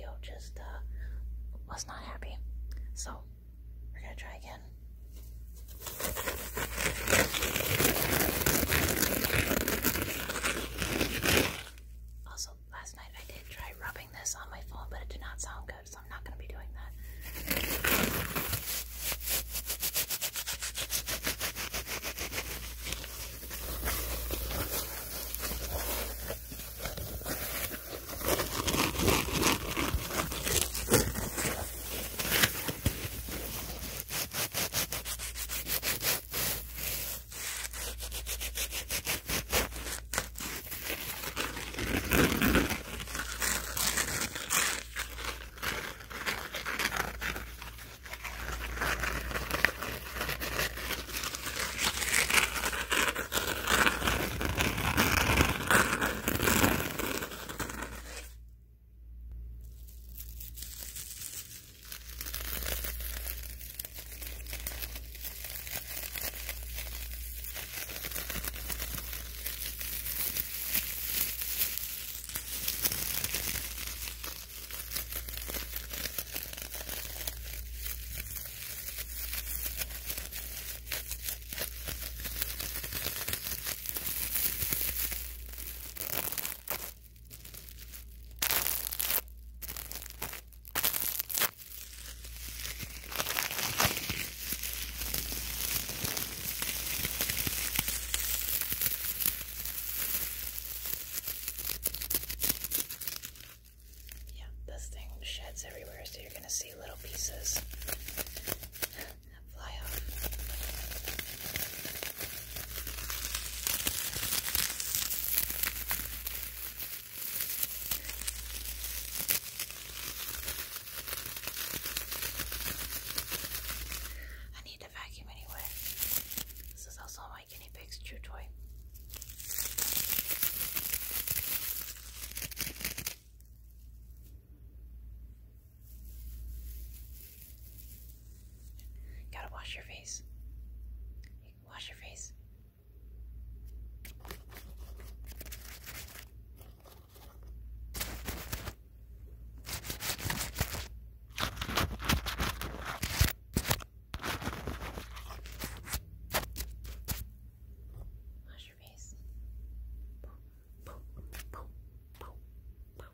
video just was not happy. So we're gonna try again. Also, last night I did try rubbing this on my phone, but it did not sound good, so I'm not gonna be doing that. Sheds everywhere, so you're gonna see little pieces fly off. I need to vacuum anyway. This is also my guinea pig's chew toy. Gotta wash your face. Wash your face. Wash your face. Boop, boop, boop, boop, boop.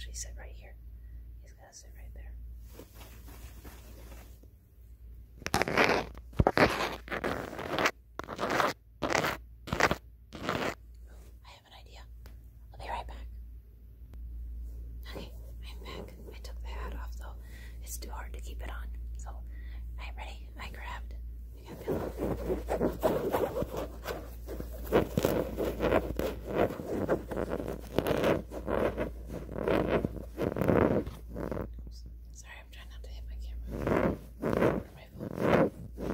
actually sit right here. He's gonna sit right there. I have an idea. I'll be right back. Okay, I'm back. I took the hat off though. It's too hard to keep it on. So, I'm ready. I grabbed. I got pillow. Sorry, I'm trying not to hit my camera or my phone.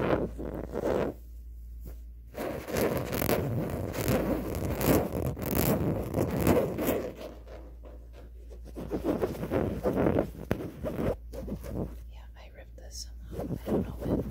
Yeah, I ripped this somehow. I don't know when.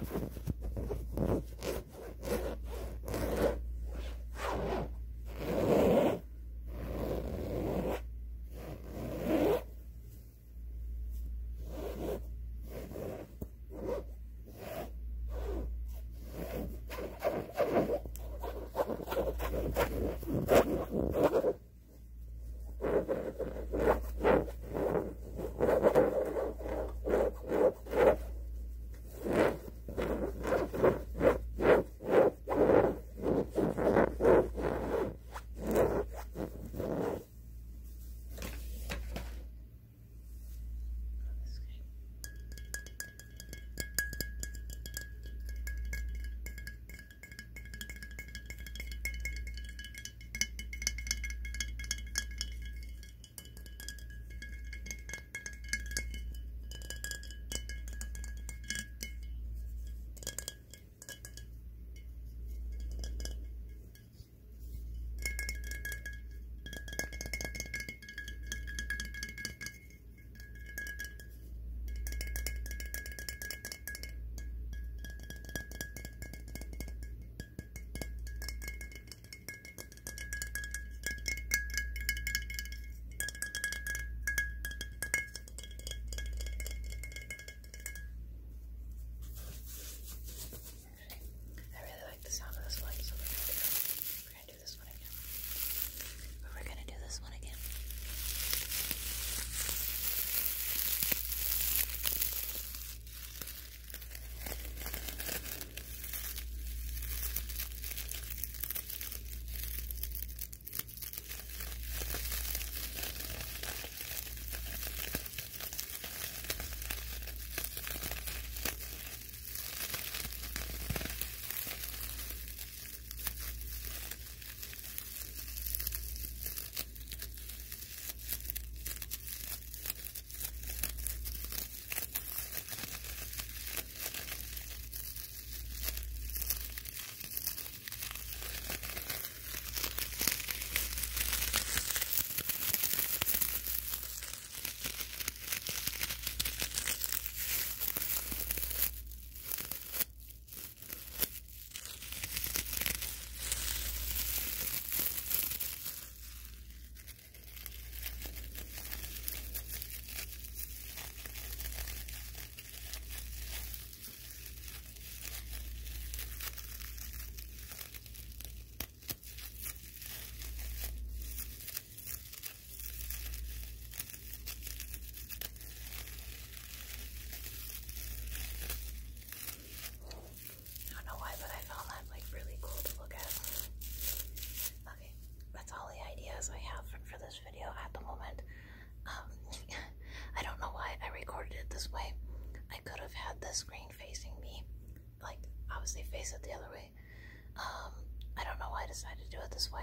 this way.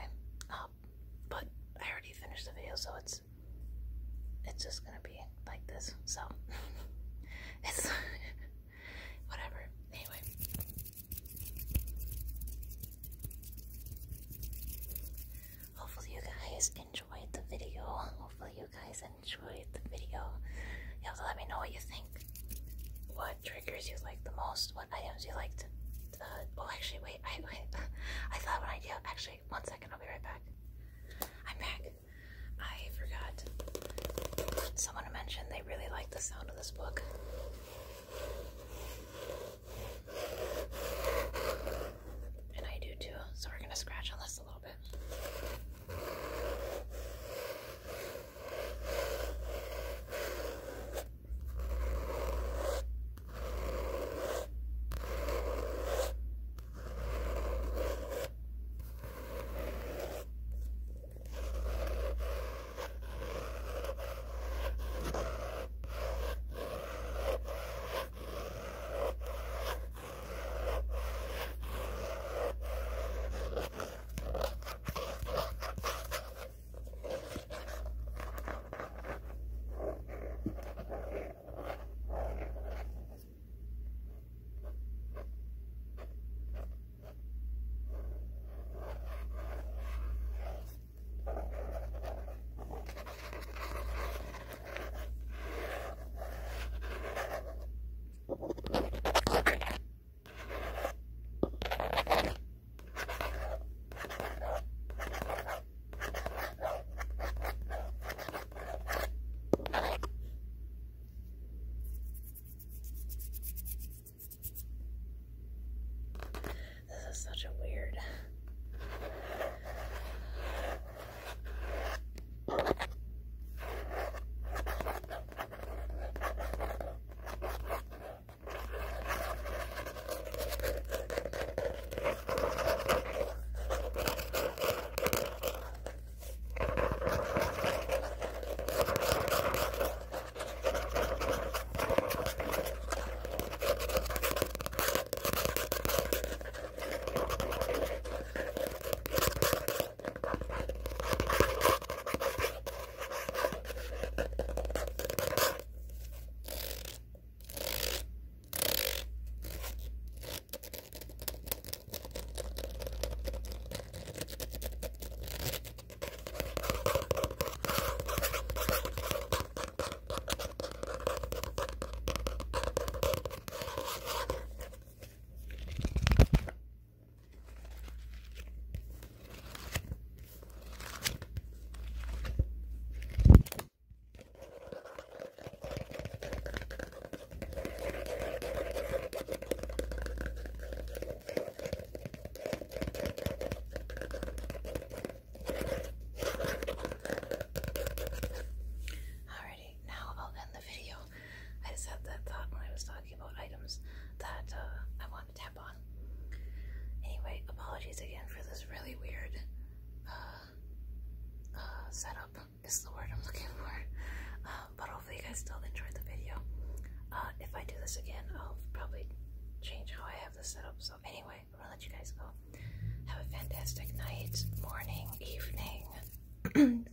But I already finished the video, so it's just gonna be like this. So it's whatever. Anyway. Hopefully you guys enjoyed the video. You have to let me know what you think. What triggers you like the most? What items you liked? Oh, actually, wait. I thought of an idea. Actually, 1 second. I'll be right back. I'm back. I forgot. Someone mentioned they really like the sound of this book. And I do too. So we're gonna scratch on this a little bit. apologies again for this really weird setup is the word I'm looking for. But hopefully you guys still enjoyed the video. If I do this again, I'll probably change how I have this set up. So anyway, I'm gonna let you guys go. Have a fantastic night, morning, evening.